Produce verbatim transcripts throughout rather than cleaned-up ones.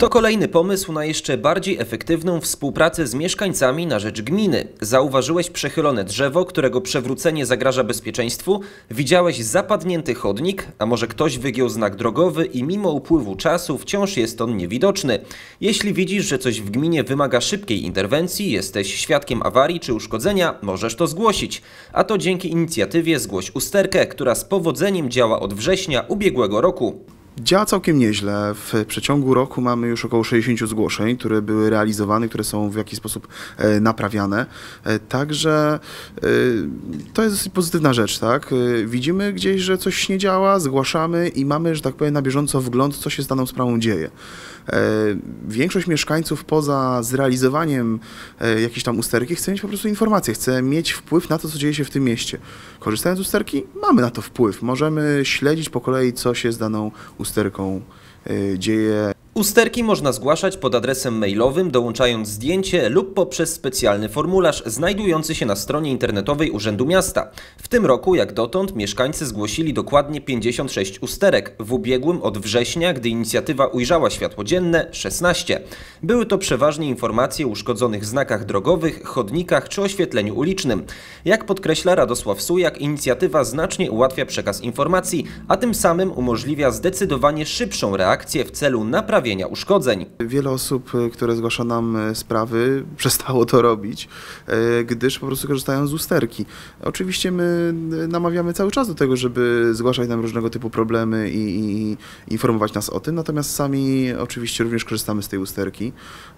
To kolejny pomysł na jeszcze bardziej efektywną współpracę z mieszkańcami na rzecz gminy. Zauważyłeś przechylone drzewo, którego przewrócenie zagraża bezpieczeństwu? Widziałeś zapadnięty chodnik? A może ktoś wygiął znak drogowy i mimo upływu czasu wciąż jest on niewidoczny? Jeśli widzisz, że coś w gminie wymaga szybkiej interwencji, jesteś świadkiem awarii czy uszkodzenia, możesz to zgłosić. A to dzięki inicjatywie Zgłoś Usterkę, która z powodzeniem działa od września ubiegłego roku. Działa całkiem nieźle. W przeciągu roku mamy już około sześćdziesiąt zgłoszeń, które były realizowane, które są w jakiś sposób e, naprawiane. E, także e, to jest dosyć pozytywna rzecz, tak? E, widzimy gdzieś, że coś nie działa, zgłaszamy i mamy, że tak powiem, na bieżąco wgląd, co się z daną sprawą dzieje. E, większość mieszkańców poza zrealizowaniem e, jakiejś tam usterki chce mieć po prostu informacje, chce mieć wpływ na to, co dzieje się w tym mieście. Korzystając z usterki, mamy na to wpływ. Możemy śledzić po kolei, co się z daną usterką y, dzieje. Usterki można zgłaszać pod adresem mailowym, dołączając zdjęcie lub poprzez specjalny formularz znajdujący się na stronie internetowej Urzędu Miasta. W tym roku, jak dotąd, mieszkańcy zgłosili dokładnie pięćdziesiąt sześć usterek. W ubiegłym od września, gdy inicjatywa ujrzała światło dzienne, szesnaście. Były to przeważnie informacje o uszkodzonych znakach drogowych, chodnikach czy oświetleniu ulicznym. Jak podkreśla Radosław Sujak, inicjatywa znacznie ułatwia przekaz informacji, a tym samym umożliwia zdecydowanie szybszą reakcję w celu naprawienia uszkodzeń. Wiele osób, które zgłasza nam sprawy, przestało to robić, gdyż po prostu korzystają z usterki. Oczywiście my namawiamy cały czas do tego, żeby zgłaszać nam różnego typu problemy i, i informować nas o tym, natomiast sami oczywiście również korzystamy z tej usterki,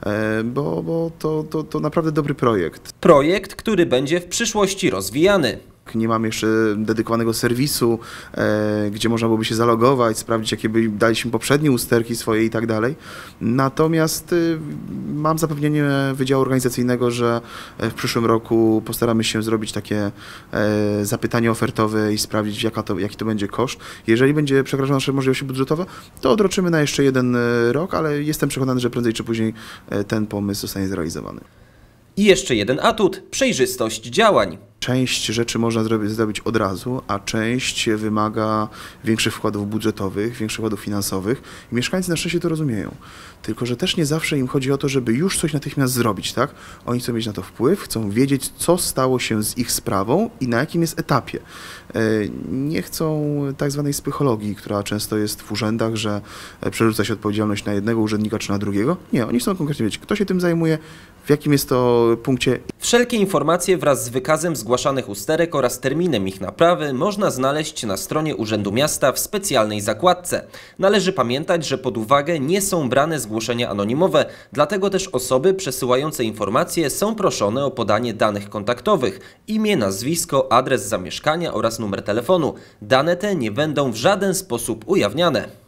bo, bo to, to, to naprawdę dobry projekt. Projekt, który będzie w przyszłości rozwijany. Nie mamy jeszcze dedykowanego serwisu, e, gdzie można byłoby się zalogować, sprawdzić, jakie by daliśmy poprzednie usterki swoje i tak dalej. Natomiast y, mam zapewnienie Wydziału Organizacyjnego, że w przyszłym roku postaramy się zrobić takie e, zapytanie ofertowe i sprawdzić, jaka to, jaki to będzie koszt. Jeżeli będzie przekraczał nasze możliwości budżetowe, to odroczymy na jeszcze jeden rok, ale jestem przekonany, że prędzej czy później ten pomysł zostanie zrealizowany. I jeszcze jeden atut – przejrzystość działań. Część rzeczy można zrobić, zrobić od razu, a część wymaga większych wkładów budżetowych, większych wkładów finansowych i mieszkańcy na szczęście to rozumieją. Tylko że też nie zawsze im chodzi o to, żeby już coś natychmiast zrobić, tak? Oni chcą mieć na to wpływ, chcą wiedzieć, co stało się z ich sprawą i na jakim jest etapie. Nie chcą tak zwanej psychologii, która często jest w urzędach, że przerzuca się odpowiedzialność na jednego urzędnika czy na drugiego. Nie, oni chcą konkretnie wiedzieć, kto się tym zajmuje, w jakim jest to punkcie. Wszelkie informacje wraz z wykazem zgłaszanych usterek oraz terminem ich naprawy można znaleźć na stronie Urzędu Miasta w specjalnej zakładce. Należy pamiętać, że pod uwagę nie są brane zgłoszenia anonimowe, dlatego też osoby przesyłające informacje są proszone o podanie danych kontaktowych, imię, nazwisko, adres zamieszkania oraz numer telefonu. Dane te nie będą w żaden sposób ujawniane.